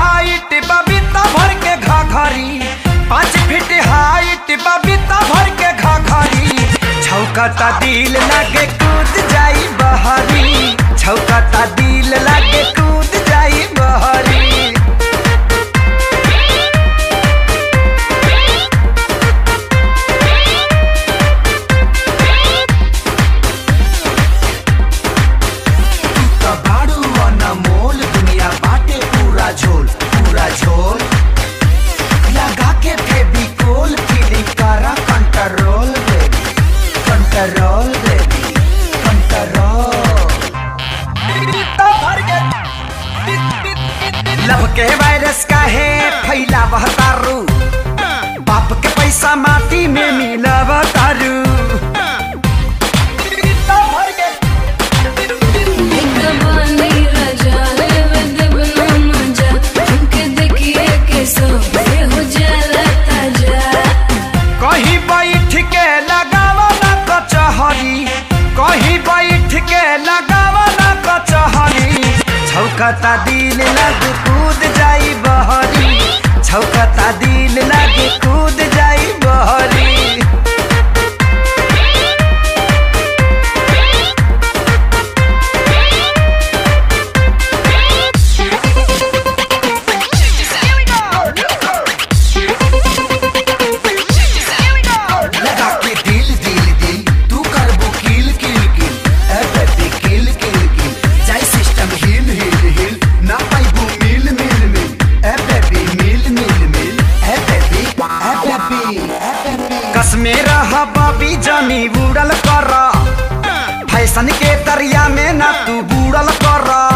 Height Babita भर के घाघरी, 5 feet height Babita भर के घाघरी। छौकता दिल लागे कूद जाई बहरी, छौकता दिल लागे कूद जाई बहरी। लब के वायरस का है फैला बहतारू, बाप के पैसा माटी में मिला बतारू। कहीं बैठ के लगावा ना कचहरी, कहीं बैठ के लगावा ना कचहरी। छौकता दिल लागे कूद जाई बहरी, छौकता दिल लागे कूद जाई बहरी। कस में रहा बाबी जानी बुड़ल कर, फैशन के दरिया में ना तू बुड़ल कर।